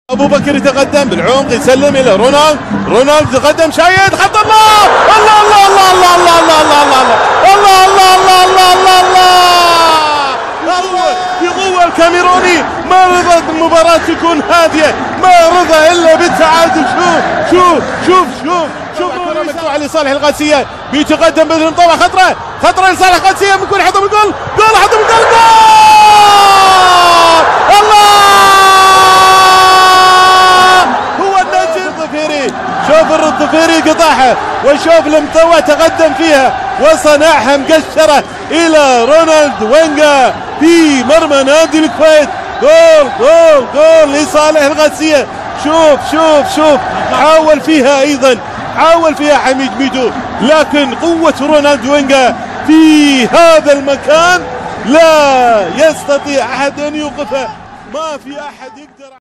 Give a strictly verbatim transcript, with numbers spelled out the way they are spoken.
ابو بكر يتقدم بالعمق يسلم الى رونالد، رونالد يتقدم شايد خط الله الله الله الله الله الله الله الله الله الله الله الله الله الله يغوى الكاميروني. ما رضى المباراة تكون هادية، ما رضى الا بالتعادل. شوف شوف شوف شوف شوف كرة مقطوعة لصالح القادسية، بيتقدم بدون طبعا خطرة خطرة لصالح القادسية، ممكن يحطم الجول، جول حطم الجول، جول الله. شوف الظفيري قطعها، وشوف المطوع تقدم فيها وصنعها مقشرة إلى رونالد وينجا في مرمى نادي الكويت. جول جول جول لصالح القادسية. شوف شوف شوف حاول فيها أيضا، حاول فيها حميد ميدو، لكن قوة رونالد وينجا في هذا المكان لا يستطيع أحد أن يوقفه، ما في أحد يقدر